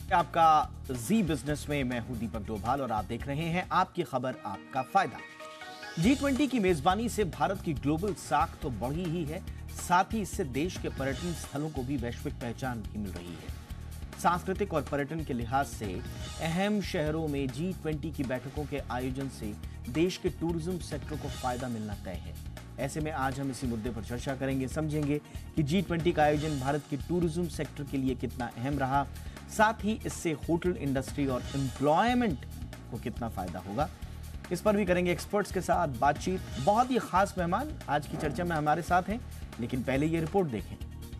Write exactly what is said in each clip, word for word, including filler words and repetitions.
आपका जी बिजनेस में मैं हूं दीपक डोभाल और आप देख रहे हैं आपकी खबर आपका फायदा। जी ट्वेंटी की मेजबानी से भारत की ग्लोबल साख तो बढ़ी ही है, साथ ही इससे देश के पर्यटन स्थलों को भी वैश्विक पहचान भी मिल रही है। सांस्कृतिक और पर्यटन के लिहाज से अहम शहरों में जी ट्वेंटी की बैठकों के आयोजन से देश के टूरिज्म सेक्टर को फायदा मिलना तय है। ऐसे में आज हम इसी मुद्दे पर चर्चा करेंगे, समझेंगे कि जी ट्वेंटी का आयोजन भारत के टूरिज्म सेक्टर के लिए कितना अहम रहा, साथ ही इससे होटल इंडस्ट्री और एम्प्लॉयमेंट को कितना फायदा होगा। इस पर भी करेंगे एक्सपर्ट्स के साथ बातचीत। बहुत ही खास मेहमान आज की चर्चा में हमारे साथ हैं, लेकिन पहले ये रिपोर्ट देखें।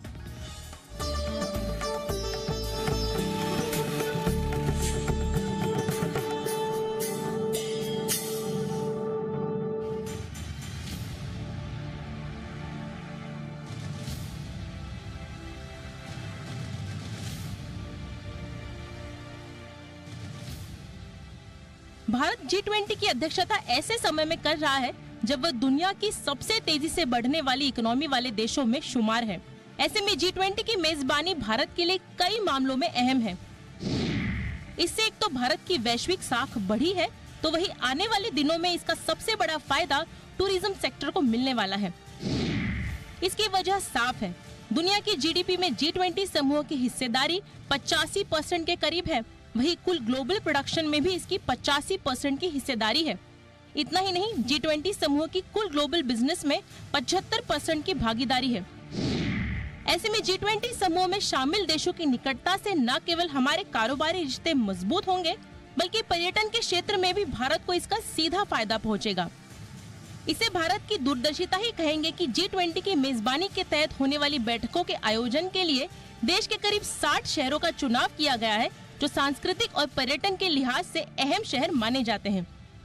भारत जी ट्वेंटी की अध्यक्षता ऐसे समय में कर रहा है जब वह दुनिया की सबसे तेजी से बढ़ने वाली इकोनॉमी वाले देशों में शुमार है। ऐसे में जी ट्वेंटी की मेजबानी भारत के लिए कई मामलों में अहम है। इससे एक तो भारत की वैश्विक साख बढ़ी है, तो वही आने वाले दिनों में इसका सबसे बड़ा फायदा टूरिज्म सेक्टर को मिलने वाला है। इसकी वजह साफ है, दुनिया की जीडीपी में जी ट्वेंटी समूह की हिस्सेदारी पचासी परसेंट के करीब है। वही कुल ग्लोबल प्रोडक्शन में भी इसकी पचासी परसेंट की हिस्सेदारी है। इतना ही नहीं, जी ट्वेंटी समूह की कुल ग्लोबल बिजनेस में पचहत्तर परसेंट की भागीदारी है। ऐसे में जी ट्वेंटी समूह में शामिल देशों की निकटता से न केवल हमारे कारोबारी रिश्ते मजबूत होंगे, बल्कि पर्यटन के क्षेत्र में भी भारत को इसका सीधा फायदा पहुंचेगा। इसे भारत की दूरदर्शिता ही कहेंगे कि जी ट्वेंटी की मेजबानी के तहत होने वाली बैठकों के आयोजन के लिए देश के करीब साठ शहरों का चुनाव किया गया है, जो सांस्कृतिक और पर्यटन के लिहाज से अहम शहर माने जाते हैं।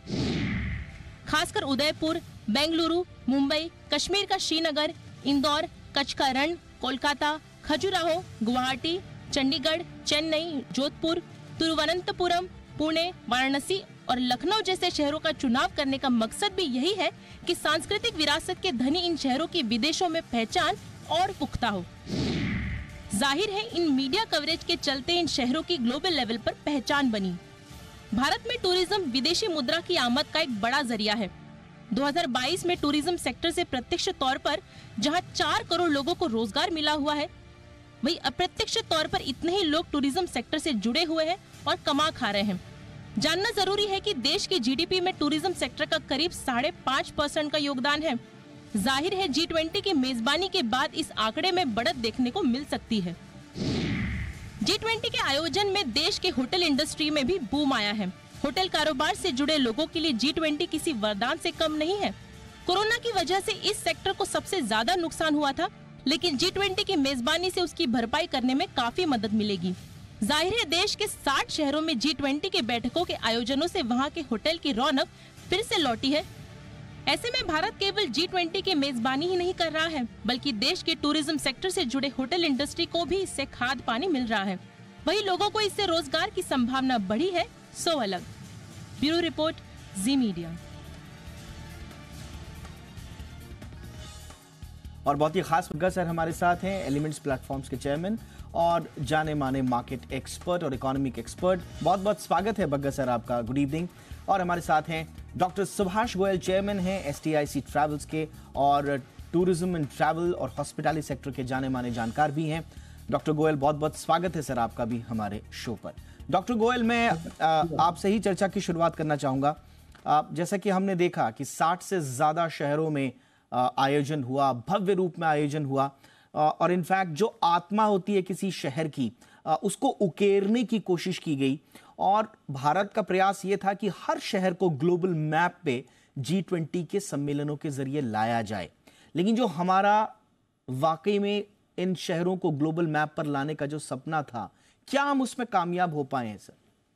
खासकर उदयपुर, बेंगलुरु, मुंबई, कश्मीर का श्रीनगर, इंदौर, कच्छ का रण, कोलकाता, खजुराहो, गुवाहाटी, चंडीगढ़, चेन्नई, जोधपुर, तिरुवनंतपुरम, पुणे, वाराणसी और लखनऊ जैसे शहरों का चुनाव करने का मकसद भी यही है कि सांस्कृतिक विरासत के धनी इन शहरों की विदेशों में पहचान और पुख्ता हो। जाहिर है, इन मीडिया कवरेज के चलते इन शहरों की ग्लोबल लेवल पर पहचान बनी। भारत में टूरिज्म विदेशी मुद्रा की आमद का एक बड़ा जरिया है। दो हज़ार बाईस में टूरिज्म सेक्टर से प्रत्यक्ष तौर पर जहां चार करोड़ लोगों को रोजगार मिला हुआ है, वहीं अप्रत्यक्ष तौर पर इतने ही लोग टूरिज्म सेक्टर से जुड़े हुए हैं और कमा खा रहे हैं। जानना जरूरी है कि देश की जीडीपी में टूरिज्म सेक्टर का करीब साढ़े पाँच परसेंट का योगदान है। जाहिर है, जी ट्वेंटी की मेजबानी के बाद इस आंकड़े में बढ़त देखने को मिल सकती है। जी ट्वेंटी के आयोजन में देश के होटल इंडस्ट्री में भी बूम आया है। होटल कारोबार से जुड़े लोगों के लिए जी ट्वेंटी किसी वरदान से कम नहीं है। कोरोना की वजह से इस सेक्टर को सबसे ज्यादा नुकसान हुआ था, लेकिन जी ट्वेंटी की मेजबानी से उसकी भरपाई करने में काफी मदद मिलेगी। जाहिर है, देश के साठ शहरों में जी ट्वेंटी के बैठकों के आयोजनों से वहाँ के होटल की रौनक फिर से लौटी है। ऐसे में भारत केवल जी ट्वेंटी की मेजबानी ही नहीं कर रहा है, बल्कि देश के टूरिज्म सेक्टर से जुड़े होटल इंडस्ट्री को भी इससे खाद पानी मिल रहा है। वही लोगों को इससे रोजगार की संभावना बढ़ी है, सो अलग। Bureau report, Zee Media. और बहुत ही खास बग्गा सर हमारे साथ हैं, एलिमेंट्स प्लेटफॉर्म्स के चेयरमैन और जाने माने मार्केट एक्सपर्ट और इकोनॉमिक एक्सपर्ट। बहुत बहुत स्वागत है बग्गा सर आपका, गुड इवनिंग। और हमारे साथ हैं डॉक्टर सुभाष गोयल, चेयरमैन हैं एसटीआईसी ट्रैवल्स के और टूरिज्म एंड ट्रैवल और हॉस्पिटैलिटी सेक्टर के जाने माने जानकार भी हैं। डॉक्टर गोयल, बहुत बहुत स्वागत है सर आपका भी हमारे शो पर। डॉक्टर गोयल, मैं आपसे ही चर्चा की शुरुआत करना चाहूँगा। जैसा कि हमने देखा कि साठ से ज़्यादा शहरों में आयोजन हुआ, भव्य रूप में आयोजन हुआ, और इनफैक्ट जो आत्मा होती है किसी शहर की उसको उकेरने की कोशिश की गई, और भारत का प्रयास ये था कि हर शहर को ग्लोबल मैप पे जी ट्वेंटी के सम्मेलनों के जरिए लाया जाए। लेकिन जो हमारा वाकई में इन शहरों को ग्लोबल मैप पर लाने का जो सपना था, क्या हम उसमें कामयाब हो पाए हैं सर?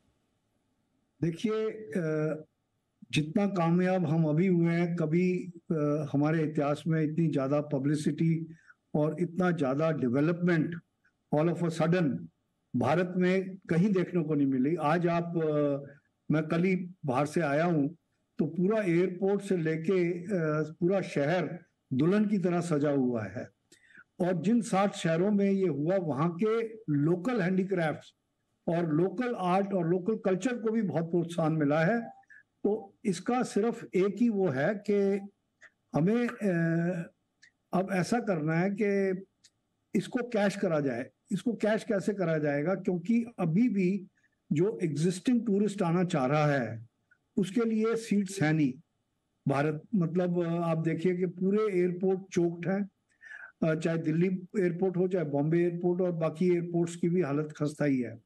देखिए, जितना कामयाब हम अभी हुए हैं, कभी हमारे इतिहास में इतनी ज्यादा पब्लिसिटी और इतना ज्यादा development all of a sudden Bharat में कहीं देखने को नहीं मिली। आज आप आ, मैं कल ही बाहर से आया हूं, तो पूरा एयरपोर्ट से लेके पूरा शहर दुल्हन की तरह सजा हुआ है। और जिन सात शहरों में ये हुआ, वहां के लोकल हैंडीक्राफ्ट्स और लोकल आर्ट और लोकल कल्चर को भी बहुत प्रोत्साहन मिला है। तो इसका सिर्फ एक ही वो है कि हमें अब ऐसा करना है कि इसको कैश करा जाए। इसको कैश कैसे करा जाएगा, क्योंकि अभी भी जो एग्जिस्टिंग टूरिस्ट आना चाह रहा है उसके लिए सीट्स है नहीं। भारत मतलब आप देखिए कि पूरे एयरपोर्ट चोक्ड हैं, चाहे दिल्ली एयरपोर्ट हो चाहे बॉम्बे एयरपोर्ट, और बाकी एयरपोर्ट्स की भी हालत खस्ता ही है।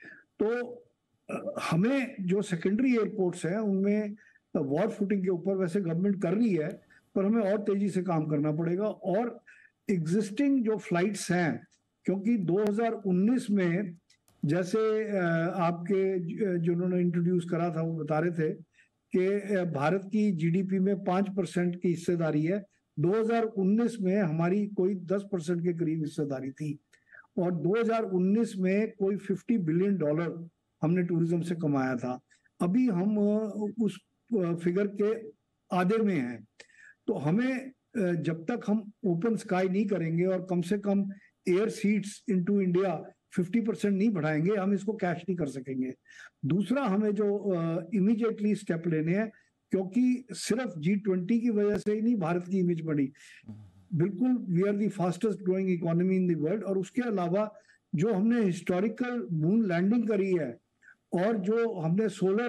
तो हमें जो सेकेंडरी एयरपोर्ट्स हैं उनमें वॉर फुटिंग के ऊपर वैसे गवर्नमेंट कर रही है, पर हमें और तेजी से काम करना पड़ेगा। और एग्जिस्टिंग जो फ्लाइट्स हैं, क्योंकि दो हज़ार उन्नीस में जैसे आपके जिन्होंने इंट्रोड्यूस करा था वो बता रहे थे कि भारत की जीडीपी में पांच परसेंट की हिस्सेदारी है। दो हज़ार उन्नीस में हमारी कोई दस परसेंट के करीब हिस्सेदारी थी, और दो हज़ार उन्नीस में कोई पचास बिलियन डॉलर हमने टूरिज्म से कमाया था। अभी हम उस फिगर के आधे में हैं। तो हमें जब तक हम ओपन स्काई नहीं करेंगे और कम से कम एयर सीट्स इनटू इंडिया पचास परसेंट नहीं बढ़ाएंगे, हम इसको कैश नहीं कर सकेंगे। दूसरा, हमें जो इमीडिएटली स्टेप लेने हैं, क्योंकि सिर्फ जी ट्वेंटी की वजह से ही नहीं भारत की इमेज बढ़ी। बिल्कुल we are the fastest growing economy in the world. और उसके अलावा जो हमने हिस्टोरिकल मून लैंडिंग करी है और जो हमने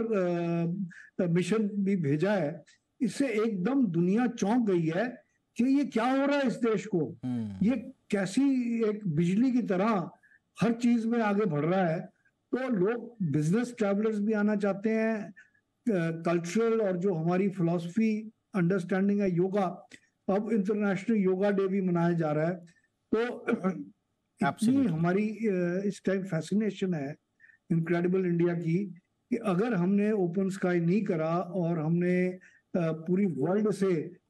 सोलर मिशन भी भेजा है, इससे एकदम दुनिया चौंक गई है कि ये क्या हो रहा है इस देश को। ये कैसी एक बिजली की तरह हर चीज में आगे बढ़ रहा है। तो लोग बिजनेस ट्रैवलर्स भी आना चाहते हैं, कल्चरल और जो हमारी फिलॉसफी अंडरस्टैंडिंग है योगा, अब इंटरनेशनल योगा डे भी मनाया जा रहा है। तो इतनी हमारी इस टाइम फैसिनेशन है इनक्रेडिबल इंडिया की कि अगर हमने ओपन स्काई नहीं करा और हमने पूरी वर्ल्ड से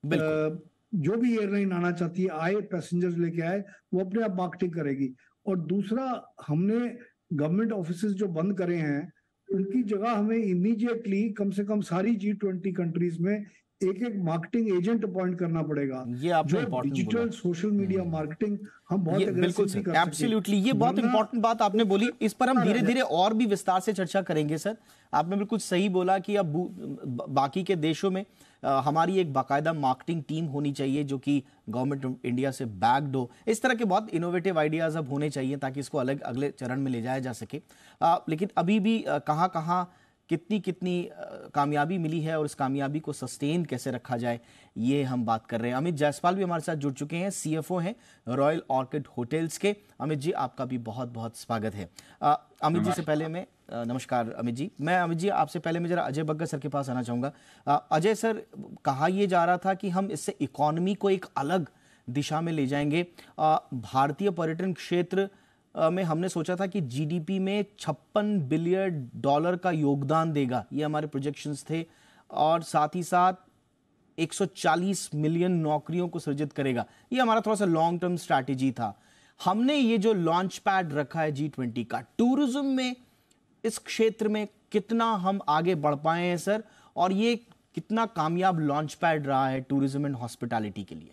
जो भी एयरलाइन आना चाहती है आए, पैसेंजर्स लेके आए, वो अपने आप मार्केटिंग करेगी। और दूसरा, हमने गवर्नमेंट ऑफिसेज जो बंद करे हैं उनकी जगह हमें इमीडिएटली कम से कम सारी जी ट्वेंटी कंट्रीज में एक एक मार्केटिंग एजेंट अपॉइंट करना पड़ेगा। ये आपने जो डिजिटल सोशल मीडिया मार्केटिंग हम बहुत बिल्कुल कर एब्सोल्युटली ये बहुत इंपॉर्टेंट बात आपने बोली। इस पर हम धीरे धीरे और भी विस्तार से चर्चा करेंगे सर। आपने बिल्कुल सही बोला कि अब बाकी के देशों में आ, हमारी एक बाकायदा मार्केटिंग टीम होनी चाहिए जो कि गवर्नमेंट इंडिया से बैक्ड हो। इस तरह के बहुत इनोवेटिव आइडियाज अब होने चाहिए ताकि इसको अलग अगले चरण में ले जाया जा सके। आ, लेकिन अभी भी कहाँ कहाँ कितनी कितनी कामयाबी मिली है और इस कामयाबी को सस्टेन कैसे रखा जाए, ये हम बात कर रहे हैं। अमित जायसवाल भी हमारे साथ जुड़ चुके हैं, सीएफओ हैं रॉयल ऑर्किड होटल्स के। अमित जी, आपका भी बहुत बहुत स्वागत है। आ, अमित जी से पहले मैं नमस्कार अमित जी, मैं अमित जी आपसे पहले मैं जरा अजय बग्गा सर के पास आना चाहूँगा। अजय सर, कहा यह जा रहा था कि हम इससे इकोनॉमी को एक अलग दिशा में ले जाएंगे। भारतीय पर्यटन क्षेत्र में हमने सोचा था कि जीडीपी में छप्पन बिलियन डॉलर का योगदान देगा, ये हमारे प्रोजेक्शंस थे, और साथ ही साथ एक सौ चालीस मिलियन नौकरियों को सृजित करेगा। ये हमारा थोड़ा सा लॉन्ग टर्म स्ट्रैटेजी था। हमने ये जो लॉन्च पैड रखा है जी ट्वेंटी का, टूरिज्म में इस क्षेत्र में कितना हम आगे बढ़ पाए हैं सर, और ये कितना कामयाब लॉन्च पैड रहा है टूरिज्म एंड हॉस्पिटैलिटी के लिए?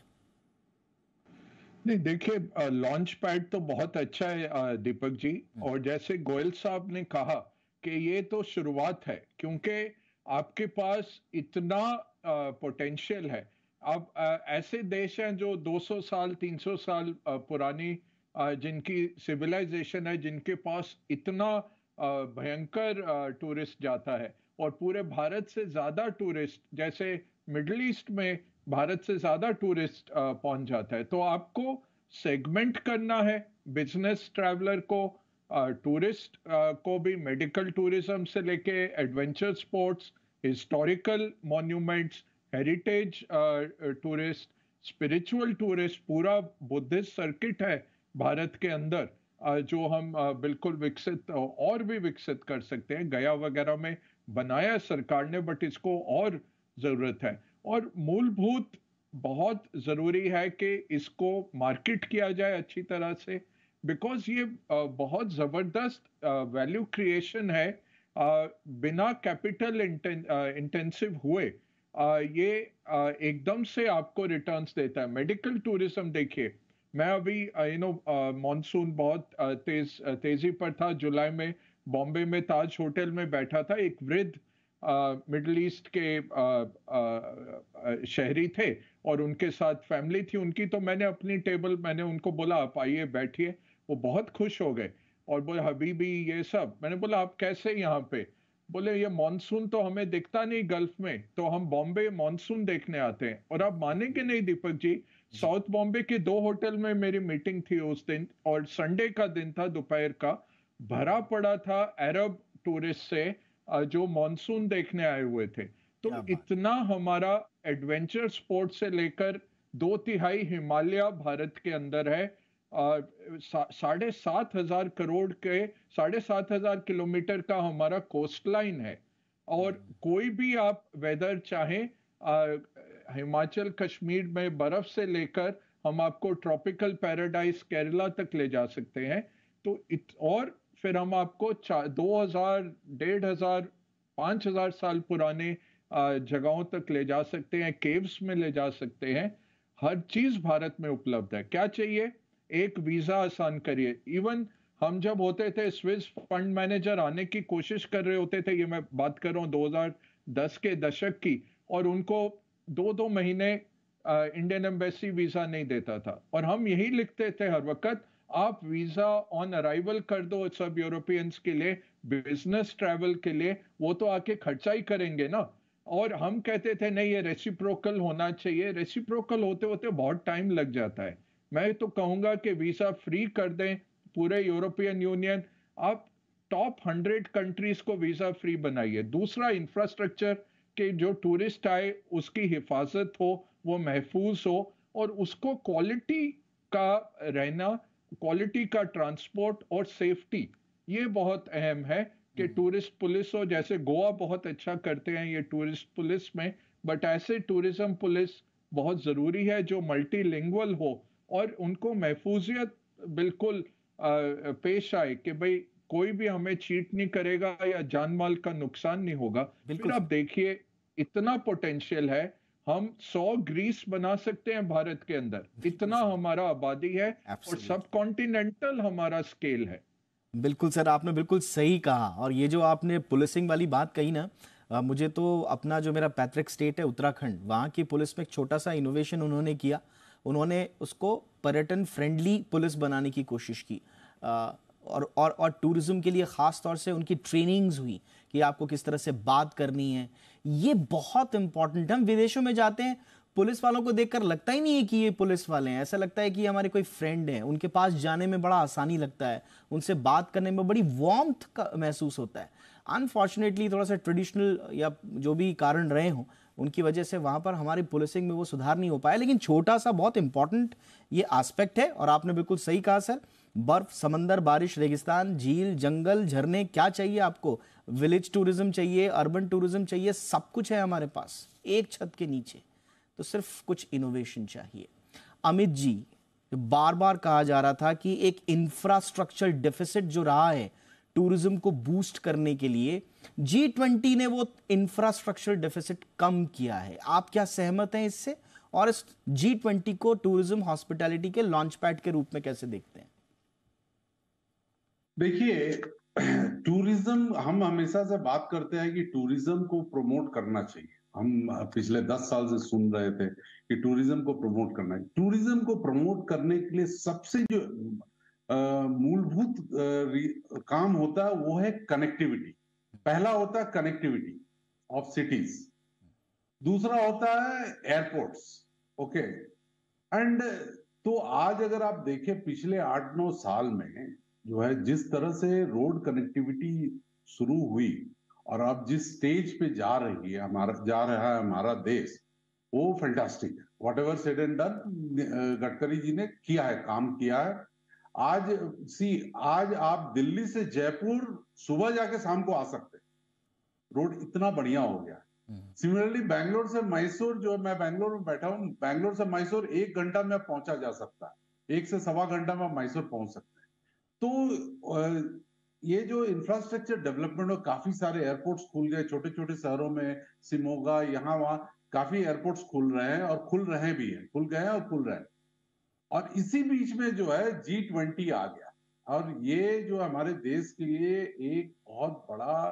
नहीं, देखिए, लॉन्च पैड तो बहुत अच्छा है दीपक जी, और जैसे गोयल साहब ने कहा कि ये तो शुरुआत है, क्योंकि आपके पास इतना पोटेंशियल है। अब ऐसे देश हैं जो दो सौ साल तीन सौ साल पुरानी जिनकी सिविलाइजेशन है, जिनके पास इतना भयंकर टूरिस्ट जाता है, और पूरे भारत से ज्यादा टूरिस्ट, जैसे मिडिल ईस्ट में भारत से ज्यादा टूरिस्ट पहुंच जाता है। तो आपको सेगमेंट करना है बिजनेस ट्रैवलर को, टूरिस्ट को भी, मेडिकल टूरिज्म से लेके adventure sports, historical monuments, heritage tourist, spiritual tourist, पूरा बुद्धिस्ट सर्किट है भारत के अंदर जो हम बिल्कुल विकसित और भी विकसित कर सकते हैं। गया वगैरह में बनाया सरकार ने, बट इसको और जरूरत है। और मूलभूत बहुत जरूरी है कि इसको मार्केट किया जाए अच्छी तरह से, बिकॉज ये बहुत जबरदस्त वैल्यू क्रिएशन है, बिना कैपिटल इंटेंसिव हुए ये एकदम से आपको रिटर्न्स देता है। मेडिकल टूरिज्म देखिए, मैं अभी यू नो मॉनसून बहुत तेज तेजी पर था, जुलाई में बॉम्बे में ताज होटल में बैठा था, एक वृद्ध मिडिल ईस्ट के आ, आ, आ, शहरी थे और उनके साथ फैमिली थी उनकी। तो मैंने अपनी टेबल, मैंने उनको बोला आप आइए बैठिए। वो बहुत खुश हो गए और बोले हबीबी ये सब। मैंने बोला आप कैसे यहाँ पे? बोले ये मॉनसून तो हमें दिखता नहीं गल्फ में, तो हम बॉम्बे मॉनसून देखने आते हैं। और आप मानेंगे नहीं दीपक जी, साउथ बॉम्बे के दो होटल में मेरी मीटिंग थी उस दिन, और संडे का दिन था, दोपहर का, भरा पड़ा था अरब टूरिस्ट से जो मॉनसून देखने आए हुए थे। तो इतना हमारा एडवेंचर स्पोर्ट से लेकर दो तिहाई हिमालय भारत के अंदर है। साढ़े सात हजार करोड़ के साढ़े सात हजार किलोमीटर का हमारा कोस्ट लाइन है। और कोई भी आप वेदर चाहें, हिमाचल कश्मीर में बर्फ से लेकर हम आपको ट्रॉपिकल पैराडाइज केरला तक ले जा सकते हैं। तो इत, और फिर हम आपको दो हजार डेढ़ हजार पांच हजार साल पुराने जगहों तक ले जा सकते हैं, केव्स में ले जा सकते हैं। हर चीज भारत में उपलब्ध है। क्या चाहिए? एक वीजा आसान करिए। इवन हम जब होते थे स्विस फंड मैनेजर आने की कोशिश कर रहे होते थे, ये मैं बात कर रहा हूँ दो हजार दस के दशक की, और उनको दो दो महीने इंडियन एम्बेसी वीजा नहीं देता था, और हम यही लिखते थे हर वक्त आप वीजा ऑन अराइवल कर दो सब यूरोपियंस के लिए, बिजनेस ट्रैवल के लिए, वो तो आके खर्चा ही करेंगे ना। और हम कहते थे नहीं ये रेसिप्रोकल होना चाहिए। रेसिप्रोकल होते होते बहुत टाइम लग जाता है। मैं तो कहूंगा कि वीजा फ्री कर दें पूरे यूरोपियन यूनियन। आप टॉप हंड्रेड कंट्रीज को वीजा फ्री बनाइए। दूसरा, इंफ्रास्ट्रक्चर के जो टूरिस्ट आए उसकी हिफाजत हो, वो महफूज हो, और उसको क्वालिटी का रहना, क्वालिटी का ट्रांसपोर्ट और सेफ्टी, ये बहुत अहम है कि टूरिस्ट पुलिस हो। जैसे गोवा बहुत अच्छा करते हैं ये टूरिस्ट पुलिस में, बट ऐसे टूरिज्म पुलिस बहुत जरूरी है जो मल्टीलिंगुअल हो और उनको महफूजियत बिल्कुल आ, पेश आए कि भाई कोई भी हमें चीट नहीं करेगा या जान माल का नुकसान नहीं होगा। फिर आप देखिए इतना पोटेंशियल है, हम सौ ग्रीस बना सकते हैं भारत के अंदर, इतना हमारा आबादी है और सब कॉन्टिनेंटल हमारा स्केल है। बिल्कुल सर, आपने बिल्कुल सही कहा। और ये जो आपने पुलिसिंग वाली बात कही ना, आ, मुझे तो अपना जो मेरा पैतृक स्टेट है उत्तराखंड, वहाँ की पुलिस में एक छोटा सा इनोवेशन उन्होंने किया। उन्होंने उसको पर्यटन फ्रेंडली पुलिस बनाने की कोशिश की, आ, और और और टूरिज्म के लिए ख़ास तौर से उनकी ट्रेनिंग्स हुई कि आपको किस तरह से बात करनी है। ये बहुत इंपॉर्टेंट। हम विदेशों में जाते हैं, पुलिस वालों को देखकर लगता ही नहीं है कि ये पुलिस वाले हैं, ऐसा लगता है कि हमारे कोई फ्रेंड हैं। उनके पास जाने में बड़ा आसानी लगता है, उनसे बात करने में बड़ी वार्मथ का महसूस होता है। अनफॉर्चुनेटली थोड़ा सा ट्रेडिशनल या जो भी कारण रहे हों, उनकी वजह से वहाँ पर हमारी पुलिसिंग में वो सुधार नहीं हो पाया। लेकिन छोटा सा बहुत इंपॉर्टेंट ये एस्पेक्ट है। और आपने बिल्कुल सही कहा सर, बर्फ, समंदर, बारिश, रेगिस्तान, झील, जंगल, झरने, क्या चाहिए आपको? विलेज टूरिज्म चाहिए, अर्बन टूरिज्म चाहिए, सब कुछ है हमारे पास एक छत के नीचे। तो सिर्फ कुछ इनोवेशन चाहिए। अमित जी, बार बार कहा जा रहा था कि एक इंफ्रास्ट्रक्चर डेफिसिट जो रहा है टूरिज्म को बूस्ट करने के लिए, जी ट्वेंटी ने वो इंफ्रास्ट्रक्चर डेफिसिट कम किया है। आप क्या सहमत हैं इससे? और इस जी ट्वेंटी को टूरिज्म हॉस्पिटैलिटी के लॉन्च पैड के रूप में कैसे देखते हैं? देखिए, टूरिज्म, हम हमेशा से बात करते हैं कि टूरिज्म को प्रमोट करना चाहिए। हम पिछले दस साल से सुन रहे थे कि टूरिज्म को प्रमोट करना है। टूरिज्म को प्रमोट करने के लिए सबसे जो मूलभूत काम होता है वो है कनेक्टिविटी। पहला होता है कनेक्टिविटी ऑफ सिटीज, दूसरा होता है एयरपोर्ट्स। ओके, एंड तो आज अगर आप देखें पिछले आठ नौ साल में जो है जिस तरह से रोड कनेक्टिविटी शुरू हुई और अब जिस स्टेज पे जा रही है हमारा जा रहा है हमारा देश, वो फैंटास्टिक है। Whatever said and done, Gadkari ji ने किया है, काम किया है। आज सी आज आप दिल्ली से जयपुर सुबह जाके शाम को आ सकते हैं, रोड इतना बढ़िया हो गया। सिमिलरली बैंगलोर से मैसूर, जो मैं बैंगलोर में बैठा हूँ, बैंगलोर से मैसूर एक घंटा में पहुंचा जा सकता है, एक से सवा घंटा में मैसूर पहुंच सकते हैं। तो ये जो इंफ्रास्ट्रक्चर डेवलपमेंट, और काफी सारे एयरपोर्ट्स खुल गए छोटे छोटे शहरों में, सिमोगा, यहाँ वहां काफी एयरपोर्ट्स खुल रहे हैं और खुल रहे भी हैं, खुल गए हैं और खुल रहे हैं। और इसी बीच में जो है जी ट्वेंटी आ गया। और ये जो हमारे देश के लिए एक बहुत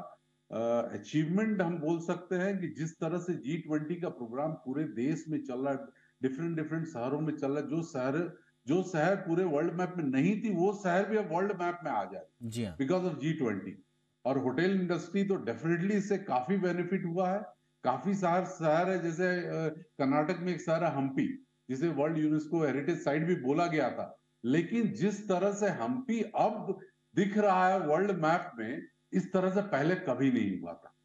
बड़ा अचीवमेंट हम बोल सकते हैं कि जिस तरह से जी ट्वेंटी का प्रोग्राम पूरे देश में चल रहा है, डिफरेंट डिफरेंट शहरों में चल रहा है, जो शहर जो शहर पूरे वर्ल्ड मैप में नहीं थी वो शहर भी अब वर्ल्ड मैप में आ जाए जी हाँ, बिकॉज ऑफ जी ट्वेंटी। और होटल इंडस्ट्री तो डेफिनेटली इससे काफी बेनिफिट हुआ है। काफी शहर शहर है, जैसे कर्नाटक में एक शहर है हम्पी, जिसे वर्ल्ड यूनेस्को हेरिटेज साइट भी बोला गया था, लेकिन जिस तरह से हम्पी अब दिख रहा है वर्ल्ड मैप में, इस तरह से पहले कभी नहीं हुआ था।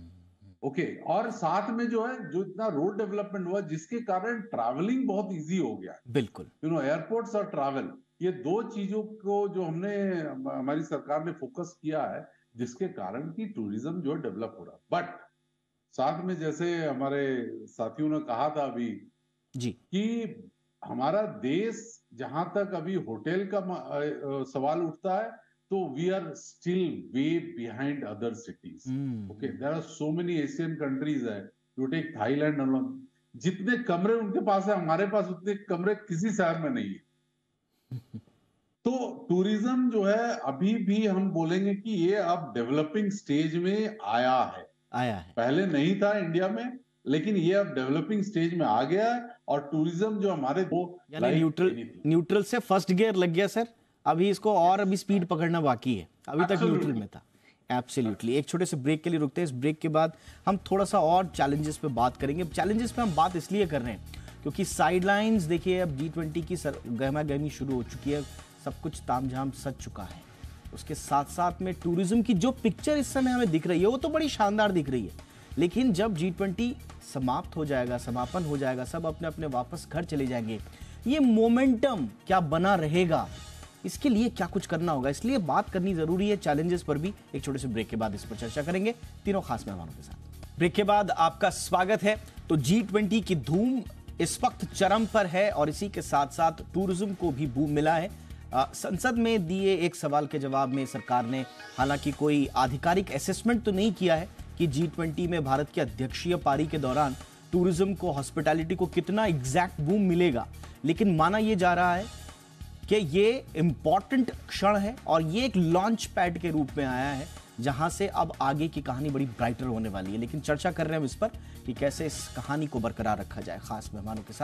ओके okay, और साथ में जो है जो इतना रोड डेवलपमेंट हुआ जिसके कारण ट्रैवलिंग बहुत इजी हो गया। बिल्कुल, यू नो एयरपोर्ट्स और ट्रैवल, ये दो चीजों को जो हमने हमारी सरकार ने फोकस किया है, जिसके कारण की टूरिज्म जो डेवलप हो रहा है। बट साथ में जैसे हमारे साथियों ने कहा था अभी जी, कि हमारा देश जहां तक अभी होटल का सवाल उठता है तो we are still way behind other cities. Okay, there are so many Asian countries है, यू टेक थाईलैंड, जितने कमरे उनके पास है हमारे पास उतने कमरे किसी शहर में नहीं है। तो टूरिज्म जो है अभी भी हम बोलेंगे कि ये अब डेवलपिंग स्टेज में आया है आया है, पहले नहीं था इंडिया में, लेकिन ये अब डेवलपिंग स्टेज में आ गया है। और टूरिज्म जो हमारे दो यानी न्यूट्रल न्यूट्रल से फर्स्ट गियर लग गया सर, अभी इसको और अभी स्पीड पकड़ना बाकी है, अभी तक न्यूट्रल में था। एब्सोल्युटली। एक छोटे से ब्रेक के लिए रुकते हैं, इस ब्रेक के बाद हम थोड़ा सा और चैलेंजेस पे बात करेंगे। चैलेंजेस पे हम बात इसलिए कर रहे हैं क्योंकि साइडलाइंस देखिए, अब जी ट्वेंटी की गहमा गहमी शुरू हो चुकी है, सब कुछ तामझाम सज चुका है। उसके साथ साथ में टूरिज्म की जो पिक्चर इस समय हमें दिख रही है वो तो बड़ी शानदार दिख रही है, लेकिन जब जी ट्वेंटी समाप्त हो जाएगा, समापन हो जाएगा, सब अपने अपने वापस घर चले जाएंगे, ये मोमेंटम क्या बना रहेगा, इसके लिए क्या कुछ करना होगा, इसलिए बात करनी जरूरी है। चैलेंजेस पर भी एक छोटे से ब्रेक के बाद इस पर चर्चा करेंगे तीनों खास मेहमानों के साथ। ब्रेक के बाद आपका स्वागत है। तो जी ट्वेंटी की धूम इस वक्त चरम पर है और इसी के साथ साथ टूरिज्म को भी बूम मिला है। आ, संसद में दिए एक सवाल के जवाब में सरकार ने हालांकि कोई आधिकारिक असेसमेंट तो नहीं किया है कि जी ट्वेंटी में भारत की अध्यक्षीय पारी के दौरान टूरिज्म को, हॉस्पिटैलिटी को कितना एग्जैक्ट बूम मिलेगा, लेकिन माना यह जा रहा है कि ये इंपॉर्टेंट क्षण है और ये एक लॉन्च पैड के रूप में आया है जहां से अब आगे की कहानी बड़ी ब्राइटर होने वाली है। लेकिन चर्चा कर रहे हैं इस पर कि कैसे इस कहानी को बरकरार रखा जाए, खास मेहमानों के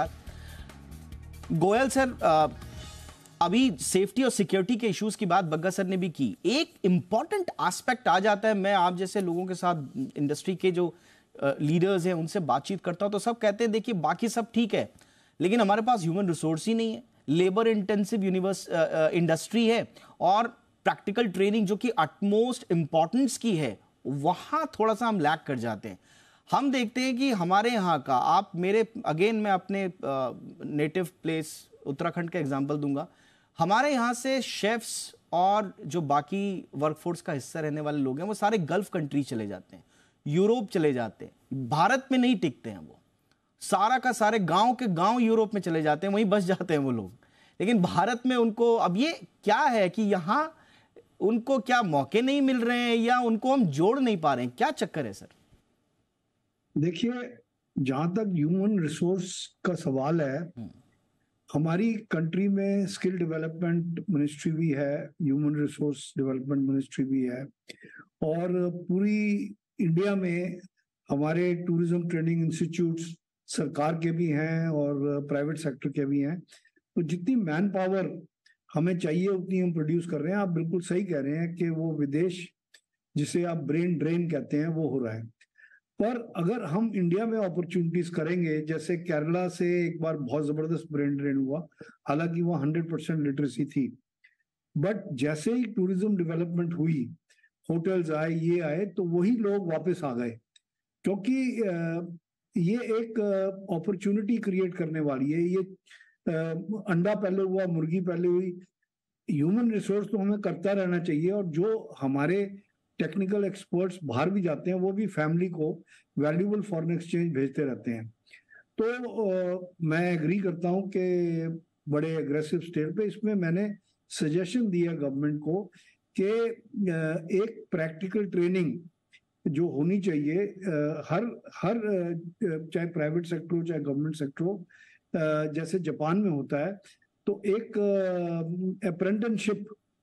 साथ। गोयल सर, अभी सेफ्टी और सिक्योरिटी के इश्यूज की बात बग्गा सर ने भी की। एक इंपॉर्टेंट एस्पेक्ट आ जाता है, मैं आप जैसे लोगों के साथ, इंडस्ट्री के जो लीडर्स हैं उनसे बातचीत करता हूं तो सब कहते हैं देखिए बाकी सब ठीक है, लेकिन हमारे पास ह्यूमन रिसोर्स ही नहीं है, लेबर इंटेंसिव यूनिवर्स इंडस्ट्री है और प्रैक्टिकल ट्रेनिंग जो कि अटमोस्ट इंपॉर्टेंस की है, वहां थोड़ा सा हम लैक कर जाते हैं। हम देखते हैं कि हमारे यहाँ का, आप मेरे अगेन मैं अपने नेटिव प्लेस उत्तराखंड का एग्जांपल दूंगा, हमारे यहाँ से शेफ्स और जो बाकी वर्कफोर्स का हिस्सा रहने वाले लोग हैं वो सारे गल्फ कंट्री चले जाते हैं, यूरोप चले जाते हैं, भारत में नहीं टिकते हैं, वो सारा का सारे गांव के गांव यूरोप में चले जाते हैं, वहीं बस जाते हैं वो लोग। लेकिन भारत में उनको अब ये क्या है कि यहाँ उनको क्या मौके नहीं मिल रहे हैं या उनको हम जोड़ नहीं पा रहे हैं, क्या चक्कर है सर? देखिए, जहां तक ह्यूमन रिसोर्स का सवाल है, हमारी कंट्री में स्किल डेवलपमेंट मिनिस्ट्री भी है, ह्यूमन रिसोर्स डेवलपमेंट मिनिस्ट्री भी है, और पूरी इंडिया में हमारे टूरिज्म ट्रेनिंग इंस्टीट्यूट्स सरकार के भी हैं और प्राइवेट सेक्टर के भी हैं। तो जितनी मैन पावर हमें चाहिए उतनी हम प्रोड्यूस कर रहे हैं। आप बिल्कुल सही कह रहे हैं कि वो विदेश, जिसे आप ब्रेन ड्रेन कहते हैं, वो हो रहा है। पर अगर हम इंडिया में अपॉर्चुनिटीज करेंगे, जैसे केरला से एक बार बहुत जबरदस्त ब्रेन ड्रेन हुआ, हालांकि वहाँ हंड्रेड परसेंट लिटरेसी थी, बट जैसे ही टूरिज्म डेवलपमेंट हुई, होटल्स आए, ये आए, तो वही लोग वापस आ गए, क्योंकि ये एक अपॉर्चुनिटी क्रिएट करने वाली है। ये अंडा पहले हुआ, मुर्गी पहले हुई। ह्यूमन रिसोर्स तो हमें करता रहना चाहिए, और जो हमारे टेक्निकल एक्सपर्ट्स बाहर भी जाते हैं वो भी फैमिली को वैल्यूएबल फॉरेन एक्सचेंज भेजते रहते हैं। तो आ, मैं एग्री करता हूं कि बड़े एग्रेसिव स्टेज पे इसमें मैंने सजेशन दिया गवर्नमेंट को कि एक प्रैक्टिकल ट्रेनिंग जो होनी चाहिए, हर हर चाहे प्राइवेट सेक्टर हो चाहे गवर्नमेंट सेक्टर हो, जैसे जापान में होता है, तो एक अप्रेंटिसशिप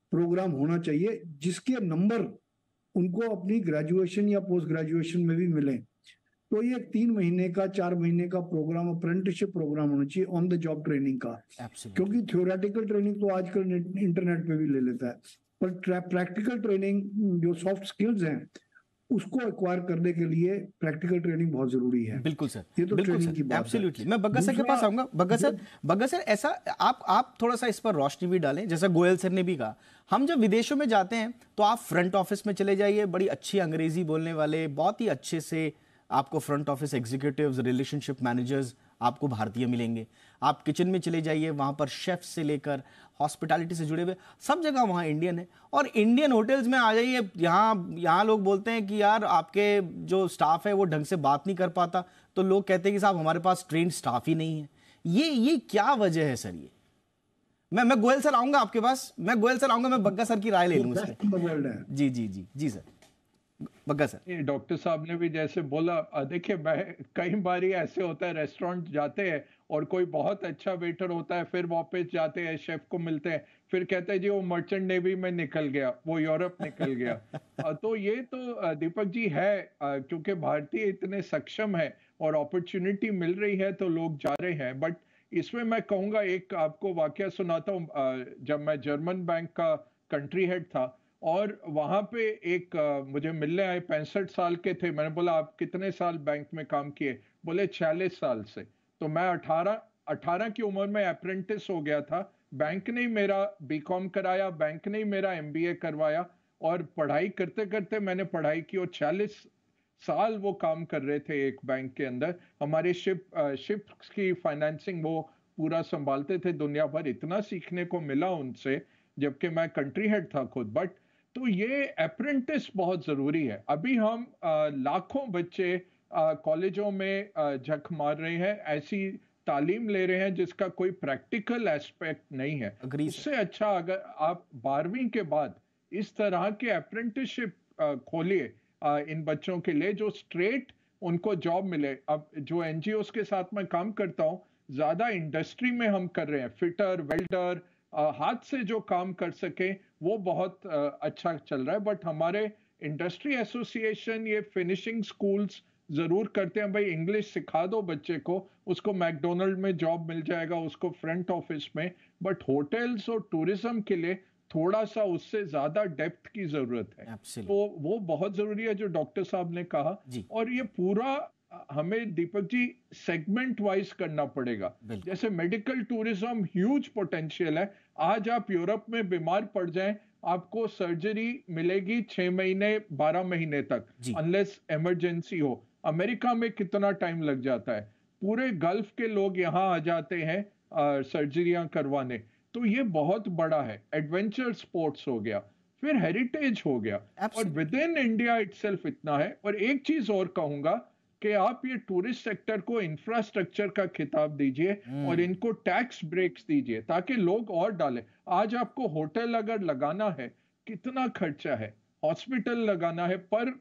प्रोग्राम होना चाहिए जिसके नंबर उनको अपनी ग्रेजुएशन या पोस्ट ग्रेजुएशन में भी मिले। तो ये तीन महीने का चार महीने का प्रोग्राम अप्रेंटिसशिप प्रोग्राम होना चाहिए ऑन द जॉब ट्रेनिंग का। Absolutely. क्योंकि थ्योरेटिकल ट्रेनिंग तो आजकल इंटरनेट पे भी ले लेता है, पर प्रैक्टिकल ट्रेनिंग जो सॉफ्ट स्किल्स हैं उसको एक्वायर करने के लिए प्रैक्टिकल ट्रेनिंग बहुत जरूरी है। बिल्कुल सर, ये तो बिल्कुल ट्रेनिंग सर, की बात है। एब्सोल्युटली। मैं बग्गा सर के पास आऊंगा। बग्गा सर, बग्गा सर ऐसा आप आप थोड़ा सा इस पर रोशनी भी डालें, जैसा गोयल सर ने भी कहा, हम जब विदेशों में जाते हैं तो आप फ्रंट ऑफिस में चले जाइए, बड़ी अच्छी अंग्रेजी बोलने वाले, बहुत ही अच्छे से आपको front office executives, relationship managers आपको भारतीय मिलेंगे। आप किचन में चले जाइए, वहाँ पर शेफ से लेकर हॉस्पिटैलिटी से जुड़े हुए सब जगह वहाँ इंडियन है। और इंडियन होटल्स में आ जाइए, यहाँ यहाँ लोग बोलते हैं कि यार आपके जो स्टाफ है वो ढंग से बात नहीं कर पाता, तो लोग कहते हैं कि साहब हमारे पास ट्रेंड स्टाफ ही नहीं है। ये ये क्या वजह है सर? ये मैं मैं गोयल सर आऊंगा आपके पास, मैं गोयल सर आऊंगा, मैं बग्गा सर की राय ले लूँ इस पे। जी जी जी जी सर, बग्गा सर। डॉक्टर साहब ने भी जैसे बोला, देखिए मैं कई बार ऐसे होता है, रेस्टोरेंट जाते हैं और कोई बहुत अच्छा वेटर होता है, फिर वापस जाते हैं शेफ को मिलते हैं, फिर कहते हैं जी वो मर्चेंट नेवी में निकल गया, वो यूरोप निकल गया। तो ये तो दीपक जी है, क्योंकि भारतीय इतने सक्षम है और अपॉर्चुनिटी मिल रही है तो लोग जा रहे हैं। बट इसमें मैं कहूँगा, एक आपको वाकया सुनाता हूँ। जब मैं जर्मन बैंक का कंट्री हेड था और वहां पे एक मुझे मिलने आए, पैंसठ साल के थे। मैंने बोला आप कितने साल बैंक में काम किए? बोले छियालीस साल से। तो मैं अठारह अठारह की उम्र में अप्रेंटिस हो गया था। बैंक ने ही मेरा बीकॉम कराया, बैंक ने ही मेरा एमबीए करवाया, और पढ़ाई करते करते मैंने पढ़ाई की और छियालीस साल वो काम कर रहे थे एक बैंक के अंदर। हमारे शिप शिप की फाइनेंसिंग वो पूरा संभालते थे। दुनिया भर इतना सीखने को मिला उनसे, जबकि मैं कंट्री हेड था खुद। बट तो ये अप्रेंटिस बहुत जरूरी है। अभी हम आ, लाखों बच्चे कॉलेजों में झक मार रहे हैं, ऐसी तालीम ले रहे हैं जिसका कोई प्रैक्टिकल एस्पेक्ट नहीं है। उससे अच्छा अगर आप बारहवीं के बाद इस तरह के अप्रेंटिसशिप खोलिए इन बच्चों के लिए, जो स्ट्रेट उनको जॉब मिले। अब जो एनजीओ के साथ मैं काम करता हूँ, ज्यादा इंडस्ट्री में हम कर रहे हैं, फिटर, वेल्डर, हाथ से जो काम कर सके वो बहुत अच्छा चल रहा है। बट हमारे इंडस्ट्री एसोसिएशन ये फिनिशिंग स्कूल्स जरूर करते हैं, भाई इंग्लिश सिखा दो बच्चे को, उसको मैकडोनल्ड में जॉब मिल जाएगा, उसको फ्रंट ऑफिस में। बट होटल्स और टूरिज्म के लिए थोड़ा सा उससे ज्यादा डेप्थ की जरूरत है। Absolutely. तो वो बहुत जरूरी है जो डॉक्टर साहब ने कहा। और ये पूरा हमें दीपक जी सेगमेंट वाइज करना पड़ेगा। जैसे मेडिकल टूरिज्म ह्यूज पोटेंशियल है। आज आप यूरोप में बीमार पड़ जाएं, आपको सर्जरी मिलेगी छह महीने बारह महीने तक, अनलेस इमरजेंसी हो। अमेरिका में कितना टाइम लग जाता है? पूरे गल्फ के लोग यहाँ आ जाते हैं सर्जरियां करवाने। तो ये बहुत बड़ा है। एडवेंचर स्पोर्ट्स हो गया, फिर हेरिटेज हो गया, और विद इन इंडिया इटसेल्फ इतना है। और एक चीज और कहूंगा कि आप ये टूरिस्ट सेक्टर को इंफ्रास्ट्रक्चर का खिताब दीजिए और इनको टैक्स ब्रेक्स दीजिए ताकि लोग और डालें। आज आपको होटल अगर लगाना है, कितना खर्चा है, हॉस्पिटल लगाना है, पर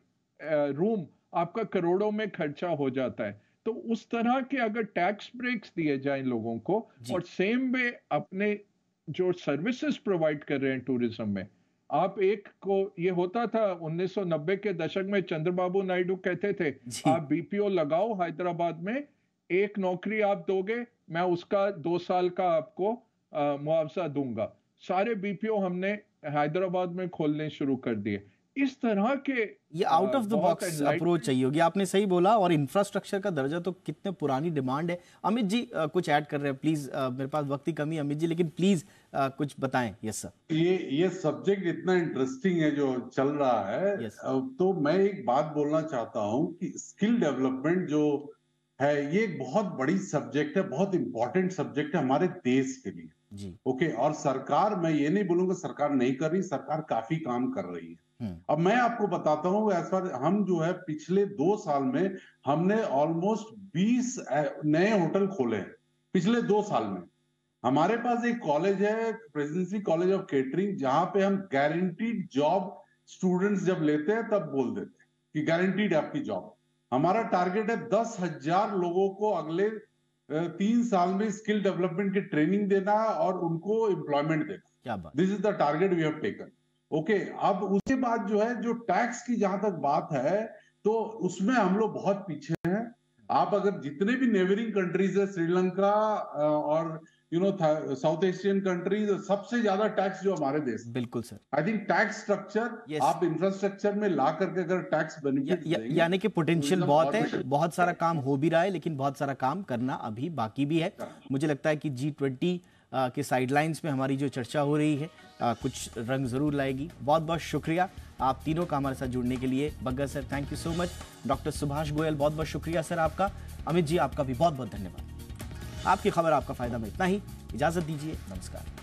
रूम आपका करोड़ों में खर्चा हो जाता है। तो उस तरह के अगर टैक्स ब्रेक्स दिए जाएं लोगों को, और सेम वे अपने जो सर्विसेज प्रोवाइड कर रहे हैं टूरिज्म में, आप एक को ये होता था उन्नीस सौ नब्बे के दशक में, चंद्रबाबू नायडू कहते थे आप बीपीओ लगाओ हैदराबाद में, एक नौकरी आप दोगे, मैं उसका दो साल का आपको मुआवजा दूंगा। सारे बीपीओ हमने हैदराबाद में खोलने शुरू कर दिए। इस तरह के ये out of the box approach चाहिए होगी। आपने सही बोला। और इंफ्रास्ट्रक्चर का दर्जा तो कितने पुरानी डिमांड है। अमित जी आ, कुछ ऐड कर रहे हैं प्लीज। आ, मेरे पास वक्त की कमी है अमित जी, लेकिन प्लीज आ, कुछ बताएं। Yes sir. ये ये सब्जेक्ट इतना इंटरेस्टिंग है जो चल रहा है। yes. तो मैं एक बात बोलना चाहता हूँ कि स्किल डेवलपमेंट जो है ये एक बहुत बड़ी सब्जेक्ट है, बहुत इंपॉर्टेंट सब्जेक्ट है हमारे देश के लिए। जी ओके okay, और सरकार, मैं ये नहीं बोलूंगा सरकार नहीं कर रही, सरकार काफी काम कर रही है। अब मैं आपको बताता हूँ, एज फार हम जो है पिछले दो साल में हमने ऑलमोस्ट बीस नए होटल खोले हैं पिछले दो साल में। हमारे पास एक कॉलेज है, प्रेसिडेंसी कॉलेज ऑफ केटरिंग, जहां पे हम गारंटीड जॉब स्टूडेंट्स जब लेते हैं तब बोल देते हैं कि गारंटीड आपकी जॉब। हमारा टारगेट है दस हजार लोगों को अगले तीन साल में स्किल डेवलपमेंट की ट्रेनिंग देना और उनको एम्प्लॉयमेंट देना। क्या बात। This is the target we have taken. Okay, अब उसके बाद जो है, जो टैक्स की जहां तक बात है, तो उसमें हम लोग बहुत पीछे हैं। आप अगर जितने भी नेबरिंग कंट्रीज है, श्रीलंका और you know South Asian countries, सबसे ज्यादा टैक्स जो हमारे देश। बिल्कुल सर। I think tax structure yes. आप इंफ्रास्ट्रक्चर में ला करके अगर टैक्स बेनिफिट या, या, यानी कि पोटेंशियल बहुत है, बहुत सारा काम हो भी रहा है, लेकिन बहुत सारा काम करना अभी बाकी भी है। मुझे लगता है कि जी ट्वेंटी के साइडलाइंस में हमारी जो चर्चा हो रही है आ, कुछ रंग जरूर लाएगी। बहुत बहुत शुक्रिया आप तीनों का हमारे साथ जुड़ने के लिए। Bagga sir, thank you so much. Doctor Subhash Goyal, बहुत बहुत शुक्रिया सर आपका। अमित जी, आपका भी बहुत बहुत धन्यवाद। आपकी खबर आपका फायदा में इतना ही, इजाजत दीजिए, नमस्कार।